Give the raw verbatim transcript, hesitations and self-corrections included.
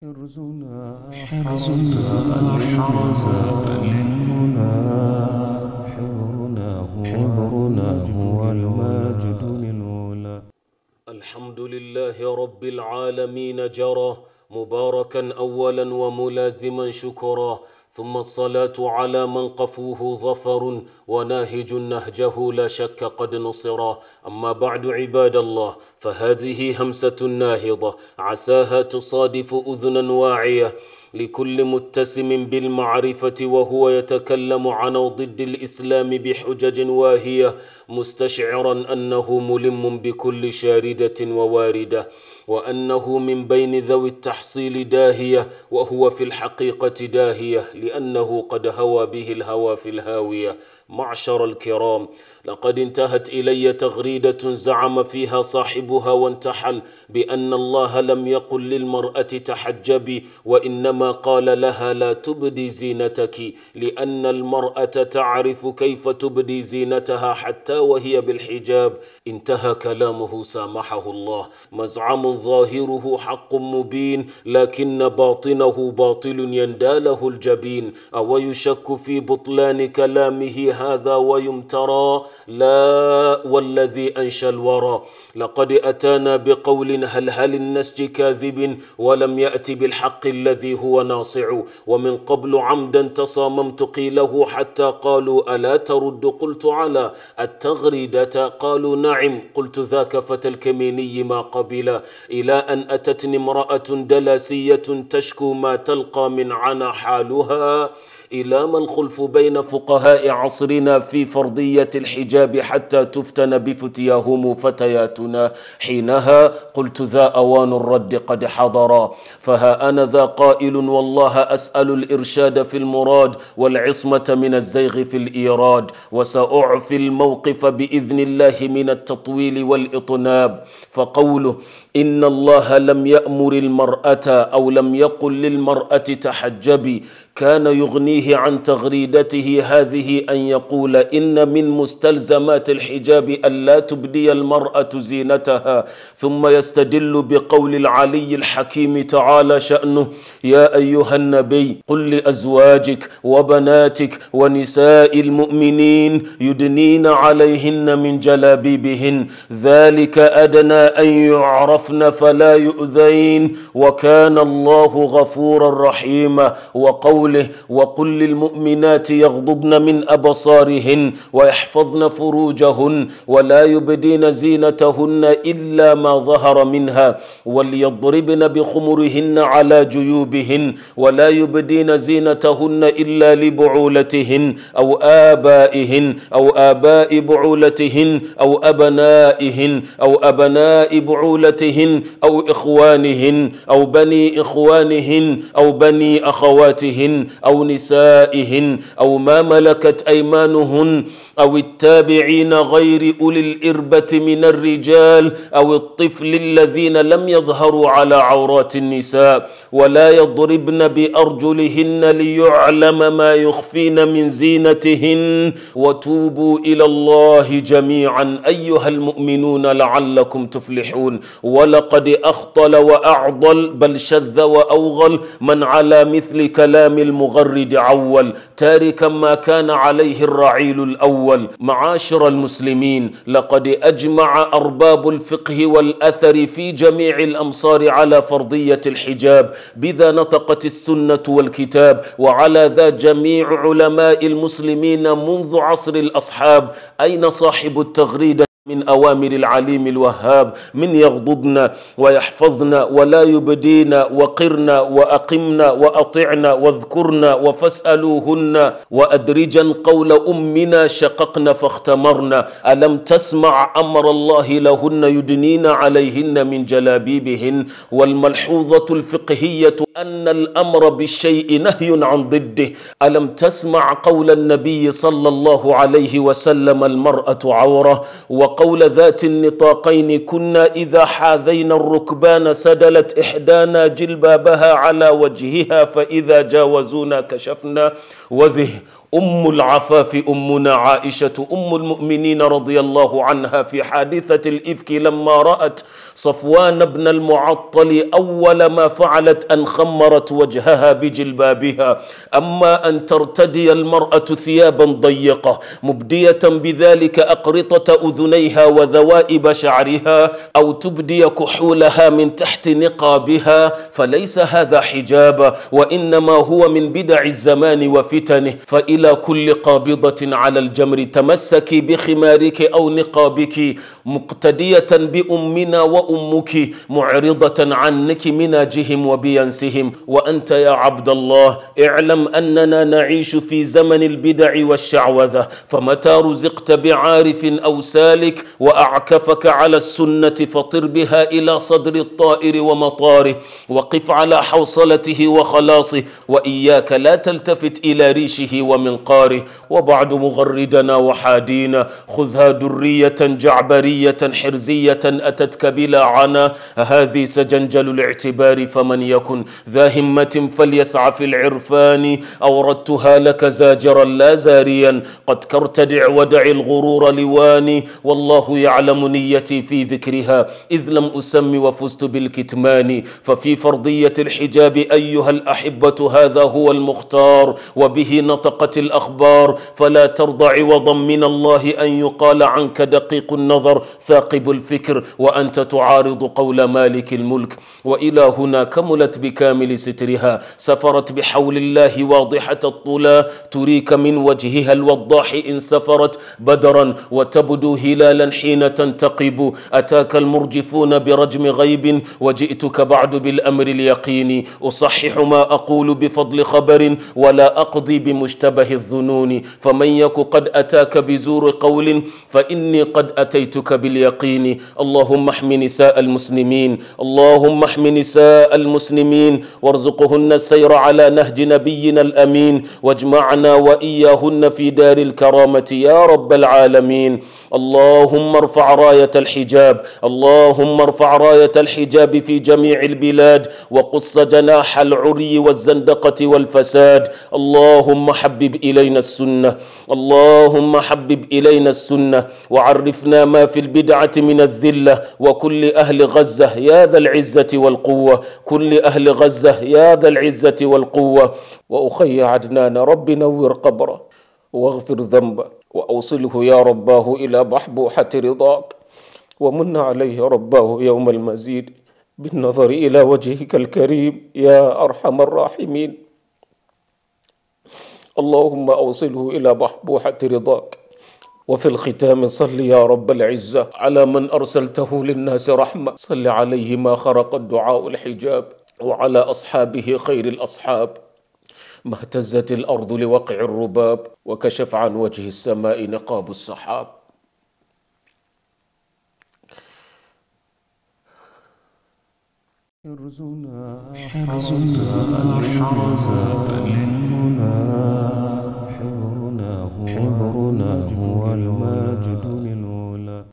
حرزنا حرزنا الحرز للمنى حبرنا هو حبرنا هو الماجد للأولى. الحمد لله رب العالمين جرى مباركا أولا وملازما شكرا، ثم الصلاة على من قفوه ظفر وناهج نهجه لا شك قد نصرا. أما بعد عباد الله، فهذه همسة ناهضة عساها تصادف أذنا واعية لكل متسم بالمعرفة وهو يتكلم عن ضد الإسلام بحجج واهية، مستشعرا أنه ملم بكل شاردة وواردة، وأنه من بين ذوي التحصيل داهية، وهو في الحقيقة داهية لأنه قد هوى به الهوى في الهاوية. معشر الكرام، لقد انتهت إلي تغريدة زعم فيها صاحبها وانتحل بأن الله لم يقل للمرأة تحجبي، وإنما قال لها لا تبدي زينتك، لأن المرأة تعرف كيف تبدي زينتها حتى وهي بالحجاب. انتهى كلامه سامحه الله. مزعم ظاهره حق مبين، لكن باطنه باطل ينداله الجبين. أو يشك في بطلان كلامه هذا ويمترى؟ لا والذي أنشى الورى، لقد أتانا بقول هلهل النسج كاذب، ولم يأت بالحق الذي هو ناصع. ومن قبل عمدا تصاممت قيله حتى قالوا ألا ترد، قلت على التغريدة قالوا نعم، قلت ذاك فتى الكميني ما قبل، إلى أن أتتني امرأة دلاسية تشكو ما تلقى من عنا حالها، إلى ما الخلف بين فقهاء عصرنا في فرضية الحجاب حتى تفتن بفتياهم فتياتنا. حينها قلت ذا أوان الرد قد حضرا، فها أنا ذا قائل والله أسأل الإرشاد في المراد والعصمة من الزيغ في الإيراد، وسأعفي الموقف بإذن الله من التطويل والإطناب. فقوله إن الله لم يأمر المرأة أو لم يقل للمرأة تحجبي كان يغنيه عن تغريدته هذه أن يقول إن من مستلزمات الحجاب ألا تبدي المرأة زينتها، ثم يستدل بقول العلي الحكيم تعالى شأنه يا أيها النبي قل لأزواجك وبناتك ونساء المؤمنين يدنين عليهن من جلابيبهن ذلك أدنى أن يعرفن فلا يؤذين وكان الله غفورا رحيما. وقول وقل للمؤمنات يغضضن من أبصارهن ويحفظن فروجهن ولا يبدين زينتهن إلا ما ظهر منها وليضربن بخمرهن على جيوبهن ولا يبدين زينتهن إلا لبعولتهن أو آبائهن أو آباء بعولتهن أو أبنائهن أو أبناء بعولتهن أو إخوانهن أو بني إخوانهن أو بني أخواتهن أو نسائهن أو ما ملكت أيمانهن أو التابعين غير أولي الإربة من الرجال أو الطفل الذين لم يظهروا على عورات النساء ولا يضربن بأرجلهن ليعلم ما يخفين من زينتهن وتوبوا إلى الله جميعا أيها المؤمنون لعلكم تفلحون. ولقد أخطل وأعضل بل شذ وأوغل من على مثل كلام المغرد عول تاركا ما كان عليه الرعيل الأول. معاشر المسلمين، لقد أجمع أرباب الفقه والأثر في جميع الأمصار على فرضية الحجاب، بذا نطقت السنة والكتاب، وعلى ذا جميع علماء المسلمين منذ عصر الأصحاب. أين صاحب التغريدة من أوامر العليم الوهاب من يغضضن ويحفظن ولا يبدين وقرن وأقمن وأطعن واذكرن وفاسألوهن وأدرجا قول أمنا شققن فاختمرن ألم تسمع أمر الله لهن يدنين عليهن من جلابيبهن. والملحوظة الفقهية أن الأمر بالشيء نهي عن ضده. ألم تسمع قول النبي صلى الله عليه وسلم المرأة عورة، وقول ذات النطاقين كنا إذا حاذينا الركبان سدلت إحدانا جلبابها على وجهها فإذا جاوزونا كشفنا وذه أم العفاف أمنا عائشة أم المؤمنين رضي الله عنها في حادثة الإفك لما رأت صفوان بن المعطل أول ما فعلت أن خمرت وجهها بجلبابها. أما أن ترتدي المرأة ثيابا ضيقة مبدية بذلك أقرطة أذنيها وذوائب شعرها أو تبدي كحولها من تحت نقابها فليس هذا حجاب، وإنما هو من بدع الزمان وفتنه. فإلى كل قابضة على الجمر تمسكي بخمارك أو نقابك مقتدية بأمنا وأمك معرضة عنك مناجهم وبينسهم. وأنت يا عبد الله اعلم أننا نعيش في زمن البدع والشعوذة، فمتى رزقت بعارف أو سالك وأعكفك على السنة فطر بها إلى صدر الطائر ومطاره، وقف على حوصلته وخلاصه، وإياك لا تلتفت إلى ريشه ومنقاره. وبعد مغردنا وحادينا خذها درية جعبرية حرزية أتتك بلا عنا، هذه سجنجل الاعتبار فمن يكن ذا همة فليسعى في العرفان، أوردتها لك زاجرا لا زاريا قد كرتدع ودع الغرور لواني، والله يعلم نيتي في ذكرها إذ لم أسم وفزت بالكتمان. ففي فرضية الحجاب أيها الأحبة هذا هو المختار، وبه نطقت الأخبار، فلا ترضى عوضا من الله أن يقال عنك دقيق النظر ثاقب الفكر وأنت تعارض قول مالك الملك. وإلى هنا كملت بكامل سترها، سفرت بحول الله واضحة الطلا تريك من وجهها الوضاح إن سفرت بدرا وتبدو هلالا حين تنتقب. أتاك المرجفون برجم غيب وجئتك بعد بالأمر اليقين، أصحح ما أقول بفضل خبر ولا أقضي بمشتبه الظنون. فمن يك قد أتاك بزور قول فإني قد أتيتك باليقين. اللهم احم نساء المسلمين، اللهم احم نساء المسلمين وارزقهن السير على نهج نبينا الأمين، واجمعنا وإياهن في دار الكرامة يا رب العالمين. اللهم ارفع راية الحجاب، اللهم ارفع راية الحجاب في جميع البلاد، وقص جناح العري والزندقة والفساد. اللهم حبب إلينا السنة، اللهم حبب إلينا السنة وعرفنا ما في البدعة من الذلة. وكل أهل غزة يا ذا العزة والقوة، كل أهل غزة يا ذا العزة والقوة. وأخي عدنان رب نور قبره واغفر ذنبه وأوصله يا رباه إلى بحبوحة رضاك، ومن عليه رباه يوم المزيد بالنظر إلى وجهك الكريم يا أرحم الراحمين. اللهم أوصله إلى بحبوحة رضاك. وفي الختام صل يا رب العزة على من أرسلته للناس رحمة، صل عليه ما خرق الدعاء الحجاب، وعلى أصحابه خير الأصحاب، ما اهتزت الأرض لوقع الرباب، وكشف عن وجه السماء نقاب السحاب. حرزنا حرزنا الحرز للمنى